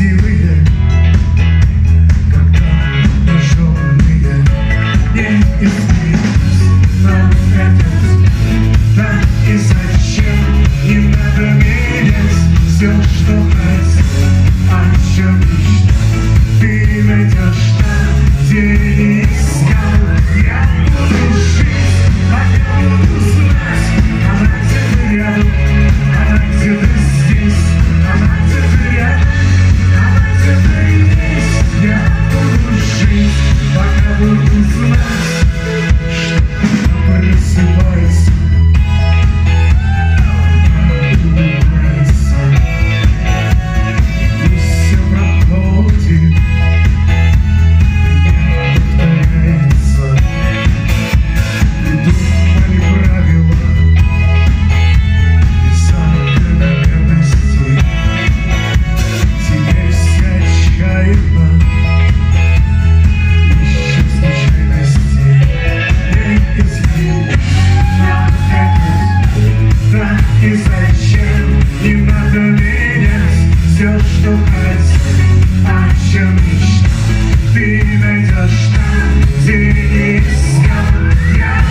красивые, когда обнаженные не изменились, но это да и зачем не надо менять все, что хотел, о чем мечтал. Ты найдешь там, где не искал. Я буду жить, пока буду знать, она где-то рядом, она где-то здесь, она где-то рядом, она где-то есть. Я буду жить, пока буду знать, что она просыпается, улыбается. Пусть все проходит, не повторяется. Идут мои правила и закономерности. Теперь вся отчаянна, ищет случайности. Не изменились, но это да и зачем не надо менять все, что хотел, о чем мечтал. Ты найдешь там, где не искал. Я